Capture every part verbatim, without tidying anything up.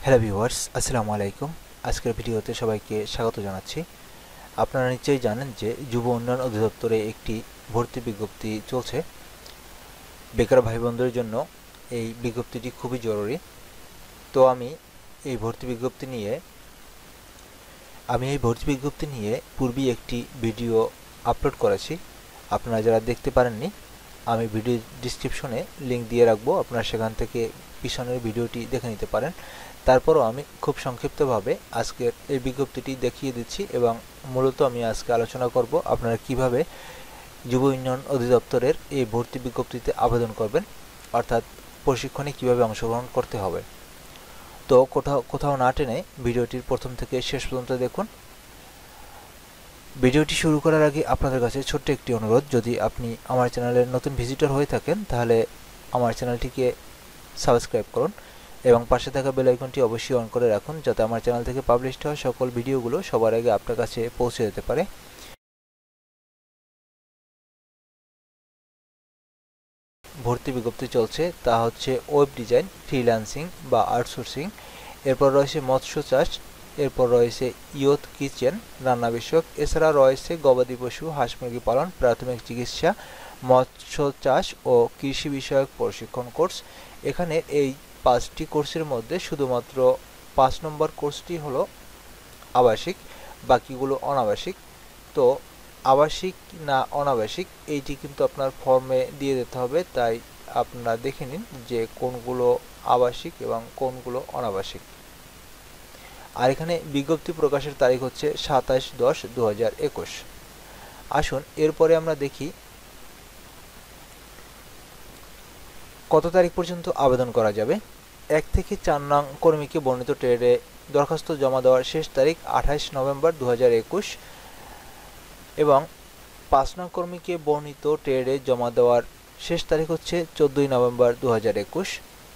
Hello viewers, আসসালামু আলাইকুম। আজকের ভিডিওতে সবাইকে স্বাগত জানাচ্ছি। আপনারা নিশ্চয়ই জানেন যে যুব উন্নয়ন অধিদপ্তরে একটি ভর্তি বিজ্ঞপ্তি চলছে। বেকার ভাই বোনদের জন্য এই বিজ্ঞপ্তিটি খুবই জরুরি। তো আমি এই ভর্তি বিজ্ঞপ্তি নিয়ে আমি এই ভর্তি বিজ্ঞপ্তি নিয়ে পূর্বেই একটি ভিডিও আপলোড করেছি। আপনারা যারা দেখতে পারেননি, আমি ভিডিও ডিসক্রিপশনে লিঙ্ক দিয়ে রাখবো, আপনারা সেখান থেকে পিছনের ভিডিওটি দেখে নিতে পারেন। তারপরও আমি খুব সংক্ষিপ্তভাবে আজকের এই বিজ্ঞপ্তিটি দেখিয়ে দিচ্ছি এবং মূলত আমি আজকে আলোচনা করব আপনারা কিভাবে যুব উন্নয়ন অধিদপ্তরের এই ভর্তি বিজ্ঞপ্তিতে আবেদন করবেন, অর্থাৎ প্রশিক্ষণে কিভাবে অংশগ্রহণ করতে হবে। তো কোথাও কোথাও না টেনে ভিডিওটির প্রথম থেকে শেষ পর্যন্ত দেখুন। ভিডিওটি শুরু করার আগে আপনাদের কাছে ছোট্ট একটি অনুরোধ, যদি আপনি আমার চ্যানেলের নতুন ভিজিটর হয়ে থাকেন তাহলে আমার চ্যানেলটিকে সাবস্ক্রাইব করুন এবং পাশে থাকা বেল আইকনটি অবশ্যই অন করে রাখুন, যাতে আমার চ্যানেল থেকে পাবলিশ হওয়া সকল ভিডিওগুলো সবার আগে আপনার কাছে পৌঁছে যেতে পারে। ভর্তি বিজ্ঞপ্তি চলছে, তা হচ্ছে ওয়েব ডিজাইন, ফ্রিল্যান্সিং বা আউটসোর্সিং, এরপর রয়েছে মৎস্য চাষ, এরপর রয়েছে ইয়ুথ কিচেন রান্না বিষয়ক, এছাড়া রয়েছে গবাদি পশু, হাঁস মুরগি পালন, প্রাথমিক চিকিৎসা, মৎস্য চাষ ও কৃষি বিষয়ক প্রশিক্ষণ কোর্স। এখানে এই পাঁচটি কোর্সের মধ্যে শুধুমাত্র পাঁচ নম্বর কোর্সটি হলো আবাসিক, বাকিগুলো অনাবাসিক। তো আবাসিক না অনাবাসিক এইটি কিন্তু আপনার ফর্মে দিয়ে দিতে হবে, তাই আপনারা দেখে নিন যে কোনগুলো আবাসিক এবং কোনগুলো অনাবাসিক। আর এখানে বিজ্ঞপ্তি প্রকাশের তারিখ হচ্ছে সাতাশ দশ দু হাজার একুশ। আসুন এরপরে আমরা দেখি কত তারিখ পর্যন্ত আবেদন করা যাবে। এক থেকে চার নং কর্মীকে বর্ণিত ট্রেডে দরখাস্ত জমা দেওয়ার শেষ তারিখ আঠাশ নভেম্বর দু হাজার একুশ এবং পাঁচ নং কর্মীকে বর্ণিত ট্রেডে জমা দেওয়ার শেষ তারিখ হচ্ছে চোদ্দই নভেম্বর দু হাজার একুশ।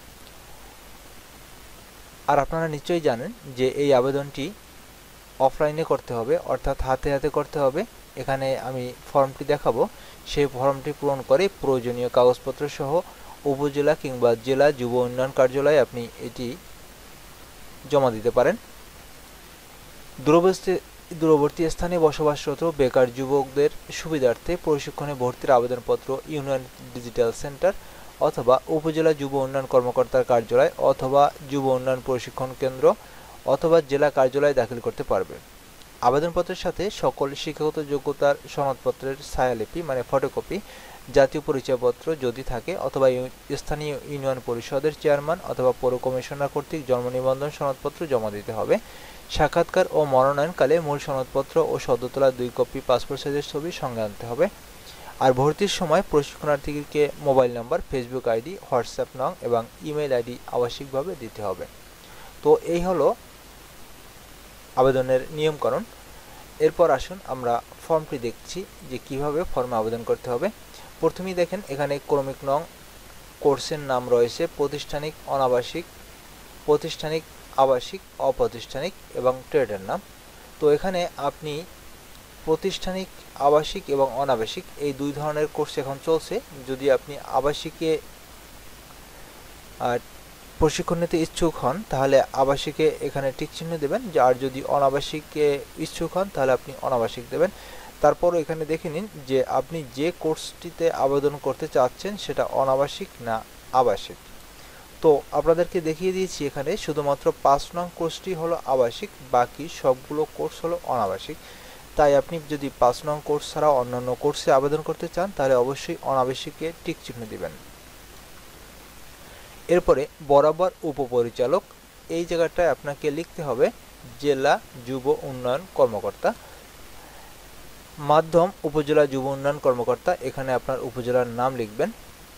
আর আপনারা নিশ্চয়ই জানেন যে এই আবেদনটি অফলাইনে করতে হবে, অর্থাৎ হাতে হাতে করতে হবে। এখানে আমি ফর্মটি দেখাবো, সেই ফর্মটি পূরণ করে প্রয়োজনীয় কাগজপত্র সহ উপজেলা কিংবা জেলা যুব উন্নয়ন কার্যালয়ে আপনি এটি জমা দিতে পারেন। দূরবর্তী দূরবর্তী স্থানে বসবাসরত বেকার যুবকদের সুবিধার্থে প্রশিক্ষণে ভর্তির আবেদনপত্র ইউনিয়ন ডিজিটাল সেন্টার অথবা উপজেলা যুব উন্নয়ন কর্মকর্তার কার্যালয় অথবা যুব উন্নয়ন প্রশিক্ষণ কেন্দ্র অথবা জেলা কার্যালয়ে দাখিল করতে পারবে। আবেদনপত্রের সাথে সকল শিক্ষাগত যোগ্যতার সনদপত্রের ছায়ালিপি মানে ফটোকপি, জাতীয় পরিচয়পত্র যদি থাকে অথবা স্থানীয় ইউনিয়ন পরিষদের চেয়ারম্যান অথবা পৌর কমিশনার কর্তৃক জন্ম নিবন্ধন সনদপত্র জমা দিতে হবে। সাক্ষাৎকার ও মনোনয়নকালে মূল সনদপত্র ও সদ্য তোলা দুই কপি পাসপোর্ট সাইজের ছবি সঙ্গে আনতে হবে। আর ভর্তির সময় প্রশিক্ষণার্থীকে mobile number, Facebook ID, WhatsApp নং এবং ইমেল আইডি আবশ্যিকভাবে দিতে হবে। তো এই হলো আবেদনের নিয়মকানুন। এরপর আসুন আমরা ফর্মটি দেখছি যে কিভাবে ফর্মে আবেদন করতে হবে। প্রথমেই দেখেন এখানে ক্রমিক নং, কোর্সের নাম রয়েছে প্রতিষ্ঠানিক, অনাবাসিক, প্রতিষ্ঠানিক, আবাসিক, অপ্রাতিষ্ঠানিক এবং ট্রেডের নাম। তো এখানে আপনি প্রতিষ্ঠানিক, আবাসিক এবং অনাবাসিক এই দুই ধরনের কোর্স এখন চলছে। যদি আপনি আবাসিকে প্রশিক্ষণ নিতে ইচ্ছুক হন তাহলে আবাসিকে এখানে টিক চিহ্ন দেবেন, আর যদি অনাবাসিকে ইচ্ছুক হন তাহলে আপনি অনাবাসিক দেবেন। তারপর এখানে দেখে নিন যে আপনি যে কোর্সটিতে আবেদন করতে চাচ্ছেন সেটা অনাবাসিক না আবাসিক। তো আপনাদেরকে দেখিয়ে দিয়েছি এখানে শুধুমাত্র পাঁচ নং কোর্সটি হলো আবাসিক, বাকি সবগুলো কোর্স হলো অনাবাসিক। তাই আপনি যদি পাঁচ নং কোর্স ছাড়া অন্যান্য কোর্সে আবেদন করতে চান তাহলে অবশ্যই অনাবাসিকে টিক চিহ্ন দিবেন। এরপরে বরাবর উপপরিচালক এই জায়গাটায় আপনাকে লিখতে হবে জেলা যুব উন্নয়ন কর্মকর্তা। মাধ্যম উপজেলা যুব উন্নয়ন কর্মকর্তা, এখানে আপনার উপজেলার নাম লিখবেন।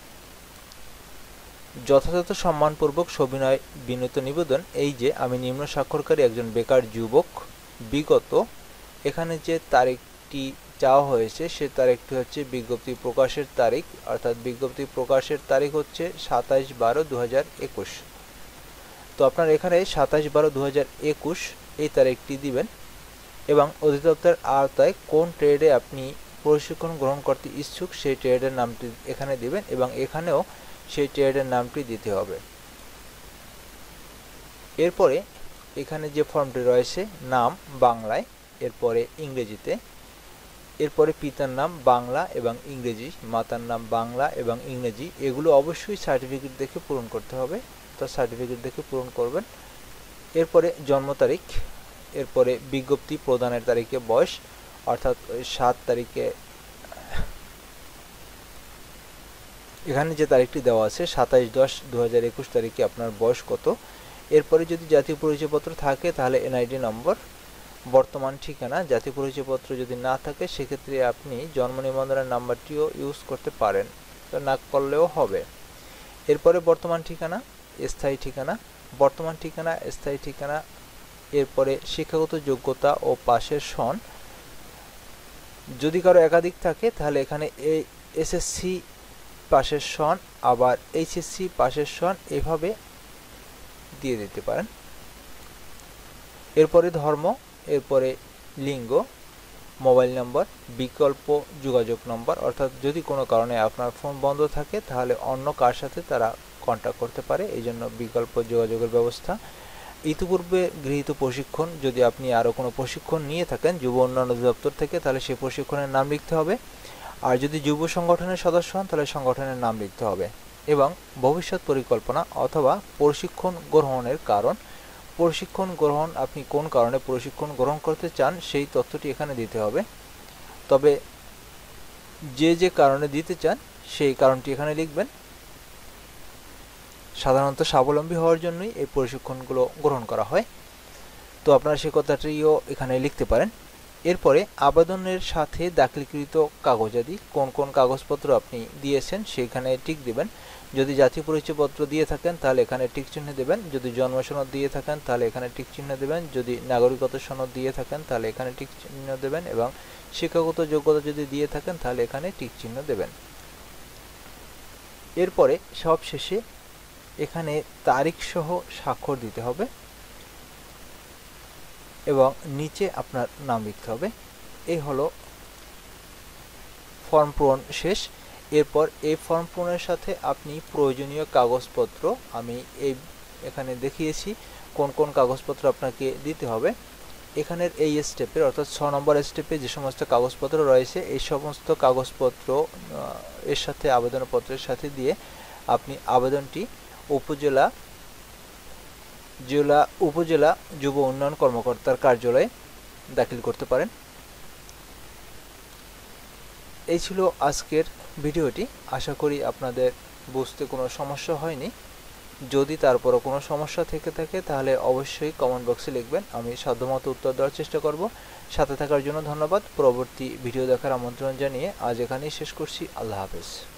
যথাযথ সম্মানপূর্বক সবিনয় বিনীত নিবেদন, এই যে আমি নিম্ন স্বাক্ষরকারী একজন বেকার যুবক, বিগত এখানে যে তারিখটি চাওয়া হয়েছে সে তারিখটি হচ্ছে বিজ্ঞপ্তি প্রকাশের তারিখ, অর্থাৎ বিজ্ঞপ্তি প্রকাশের তারিখ হচ্ছে সাতাশ বারো দু হাজার একুশ। তো আপনার এখানে সাতাশ বারো দু হাজার একুশ এই তারিখটি দিবেন এবং অধিদপ্তরের আওতায় কোন ট্রেডে আপনি প্রশিক্ষণ গ্রহণ করতে ইচ্ছুক সেই ট্রেডের নামটি এখানে দিবেন এবং এখানেও সেই ট্রেডের নামটি দিতে হবে। এরপরে এখানে যে ফর্মটি রয়েছে নাম বাংলায়, এরপরে ইংরেজিতে, এরপরে পিতার নাম বাংলা এবং ইংরেজি, মাতার নাম বাংলা এবং ইংরেজি, এগুলো অবশ্যই সার্টিফিকেট দেখে পূরণ করতে হবে, তো সার্টিফিকেট দেখে পূরণ করবেন। এরপরে জন্ম তারিখ, এরপরে বিজ্ঞপ্তি প্রদানের তারিখে বয়স, অর্থাৎ সাত তারিখে এখানে যে তারিখটি দেওয়া আছে সাতাইশ দশ দু হাজার একুশ তারিখে আপনার বয়স কত। এরপরে যদি জাতীয় পরিচয়পত্র থাকে তাহলে এনআইডি নম্বর, বর্তমান ঠিকানা। জাতীয় পরিচয়পত্র যদি না থাকে সেক্ষেত্রে আপনি জন্ম নিবন্ধনের নাম্বারটিও ইউজ করতে পারেন, তো না করলেও হবে। এরপরে বর্তমান ঠিকানা, স্থায়ী ঠিকানা, বর্তমান ঠিকানা, স্থায়ী ঠিকানা। এরপরে শিক্ষাগত যোগ্যতা ও পাশের সন, যদি কারো একাধিক থাকে তাহলে এখানে এই এসএসসি পাশের সন আবার এইচএসসি পাশের সন এভাবে দিয়ে দিতে পারেন। এরপরে ধর্ম, এরপরে লিঙ্গ, মোবাইল নম্বর, বিকল্প যোগাযোগ নম্বর, অর্থাৎ যদি কোনো কারণে আপনার ফোন বন্ধ থাকে তাহলে অন্য কার সাথে তারা কন্ট্যাক্ট করতে পারে, এই জন্য বিকল্প যোগাযোগের ব্যবস্থা। ইতিপূর্বে গৃহীত প্রশিক্ষণ, যদি আপনি আরও কোনো প্রশিক্ষণ নিয়ে থাকেন যুব উন্নয়ন অধিদপ্তর থেকে তাহলে সেই প্রশিক্ষণের নাম লিখতে হবে। আর যদি যুব সংগঠনের সদস্য হন তাহলে সংগঠনের নাম লিখতে হবে। এবং ভবিষ্যৎ পরিকল্পনা অথবা প্রশিক্ষণ গ্রহণের কারণ, প্রশিক্ষণ গ্রহণ আপনি কোন কারণে প্রশিক্ষণ গ্রহণ করতে চান সেই তথ্যটি এখানে দিতে হবে। তবে যে যে কারণে দিতে চান সেই কারণটি এখানে লিখবেন। সাধারণত স্বাবলম্বী হওয়ার জন্যই এই প্রশিক্ষণগুলো গ্রহণ করা হয়, তো আপনারা সে কথাটিও এখানে লিখতে পারেন। এরপরে আবেদনের সাথে দাখিলকৃত কাগজাদি, কোন কোন কাগজপত্র আপনি দিয়েছেন সেখানে টিক দিবেন। যদি জাতীয় পরিচয়পত্র দিয়ে থাকেন তাহলে এখানে টিক চিহ্ন দেবেন, যদি জন্ম সনদ দিয়ে থাকেন তাহলে এখানে টিক চিহ্ন দেবেন, যদি নাগরিকত্ব সনদ দিয়ে থাকেন তাহলে এখানে টিক চিহ্ন দেবেন, এবং শিক্ষাগত যোগ্যতা যদি দিয়ে থাকেন তাহলে এখানে টিক চিহ্ন দেবেন। এরপরে সবশেষে এখানে তারিখ সহ স্বাক্ষর দিতে হবে এবং নিচে আপনার নাম লিখতে হবে। এই হলো ফর্ম পূরণ শেষ। এরপর এই ফর্ম পূরণের সাথে আপনি প্রয়োজনীয় কাগজপত্র, আমি এই এখানে দেখিয়েছি কোন কোন কাগজপত্র আপনাকে দিতে হবে। এখানের এই স্টেপের অর্থাৎ ছ নম্বর স্টেপে যে সমস্ত কাগজপত্র রয়েছে এই সমস্ত কাগজপত্র এর সাথে আবেদনপত্রের সাথে দিয়ে আপনি আবেদনটি উপজেলা জেলা উপজেলা যুব উন্নয়ন কর্মকর্তার কার্যালয়ে দাখিল করতে পারেন। এই ছিল আজকের ভিডিওটি, আশা করি আপনাদের বুঝতে কোনো সমস্যা হয়নি। যদি তারপরও কোনো সমস্যা থেকে থাকে তাহলে অবশ্যই কমেন্ট বক্সে লিখবেন, আমি সাধ্যমতো উত্তর দেওয়ার চেষ্টা করব। সাথে থাকার জন্য ধন্যবাদ। পরবর্তী ভিডিও দেখার আমন্ত্রণ জানিয়ে আজ এখানেই শেষ করছি। আল্লাহ হাফেজ।